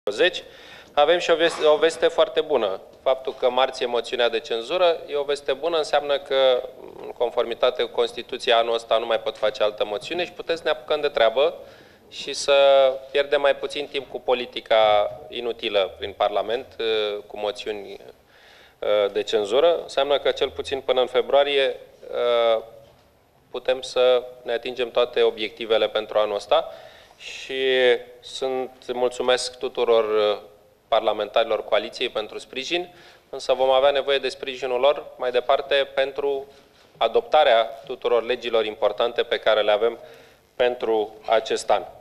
20. Avem și o veste foarte bună. Faptul că marți e moțiunea de cenzură e o veste bună, înseamnă că, în conformitate cu Constituția, anul ăsta nu mai pot face altă moțiune și putem să ne apucăm de treabă și să pierdem mai puțin timp cu politica inutilă prin Parlament, cu moțiuni de cenzură. Înseamnă că, cel puțin până în februarie, putem să ne atingem toate obiectivele pentru anul ăsta și mulțumesc tuturor parlamentarilor coaliției pentru sprijin, însă vom avea nevoie de sprijinul lor mai departe pentru adoptarea tuturor legilor importante pe care le avem pentru acest an.